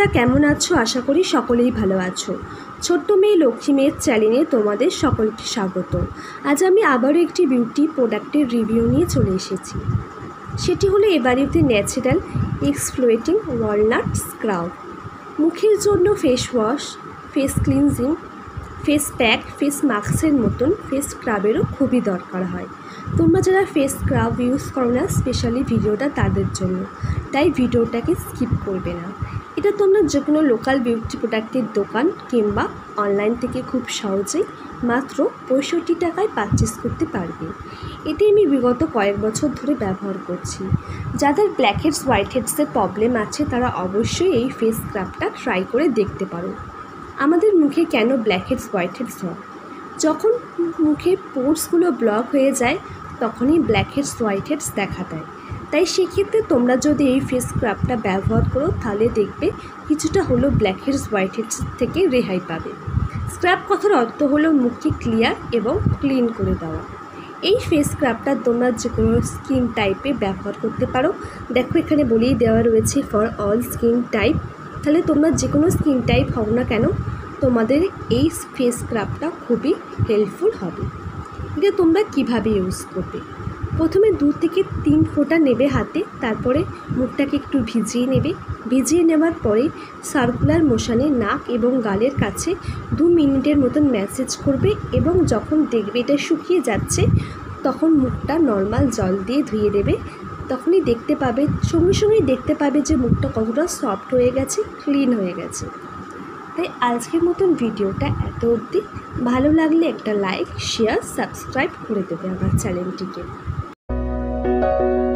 বন্ধুরা কেমন আছো? আশা করি সকলেই ভালো আছো। ছোট্ট মেয়ে লক্ষ্মী মেয়ের চ্যানেলে তোমাদের সকলকে স্বাগত। আজ আমি আবারও একটি বিউটি প্রোডাক্টের রিভিউ নিয়ে চলে এসেছি। সেটি হলো এভারিউথের ন্যাচারাল এক্সফোলিয়েটিং ওয়ালনাট স্ক্রাব। মুখের জন্য face wash, face cleansing, face pack, face মাস্কের মতন ফেস স্ক্রাবেরও খুবই দরকার হয়। তোমরা যারা ফেস স্ক্রাব ইউজ করো না, স্পেশালি ভিডিওটা তাদের জন্য, তাই ভিডিওটাকে স্কিপ করবে না। এটা তোমরা যে কোনো লোকাল বিউটি প্রোডাক্টের দোকান কিংবা অনলাইন থেকে খুব সহজেই মাত্র 65 টাকায় পারচেস করতে পারবে। এটি আমি বিগত কয়েক বছর ধরে ব্যবহার করছি। যাদের ব্ল্যাক হেডস হোয়াইট হেডসের প্রবলেম আছে তারা অবশ্যই এই ফেস স্ক্রাবটা ট্রাই করে দেখতে পারো। আমাদের মুখে কেন ব্ল্যাক হেডস হোয়াইট হেডস হয়? যখন মুখে পোর্সগুলো ব্লক হয়ে যায় তখনই ব্ল্যাক হেডস হোয়াইট হেডস দেখা দেয়। তাই সেক্ষেত্রে তোমরা যদি এই ফেস স্ক্রাবটা ব্যবহার করো তাহলে দেখবে কিছুটা হলো ব্ল্যাক হেডস হোয়াইট হেডস থেকে রেহাই পাবে। স্ক্রাব কথার অর্থ হলো মুখকে ক্লিয়ার এবং ক্লিন করে দেওয়া। এই ফেস স্ক্রাবটা তোমরা যে কোনো স্কিন টাইপে ব্যবহার করতে পারো। দেখো এখানে বলেই দেওয়া রয়েছে ফর অল স্কিন টাইপ। তাহলে তোমরা যে কোনো স্কিন টাইপ হও না কেন তোমাদের এই ফেস স্ক্রাবটা খুবই হেল্পফুল হবে। এটা তোমরা কিভাবে ইউজ করবে? প্রথমে 2 থেকে 3 ফোঁটা নেবে হাতে, তারপরে মুখটাকে একটু ভিজিয়ে নেবে। ভিজিয়ে নেওয়ার পরে সার্কুলার মোশনে নাক এবং গালের কাছে 2 মিনিটের মতন ম্যাসেজ করবে এবং যখন দেখবে এটা শুকিয়ে যাচ্ছে তখন মুখটা নর্মাল জল দিয়ে ধুয়ে দেবে। তখনই দেখতে পাবে, সঙ্গে সঙ্গেই দেখতে পাবে যে মুখটা কতটা সফট হয়ে গেছে, ক্লিন হয়ে গেছে। তাই আজকের মতন ভিডিওটা এত অবধি। ভালো লাগলে একটা লাইক, শেয়ার, সাবস্ক্রাইব করে দেবে আমার চ্যানেলটিকে।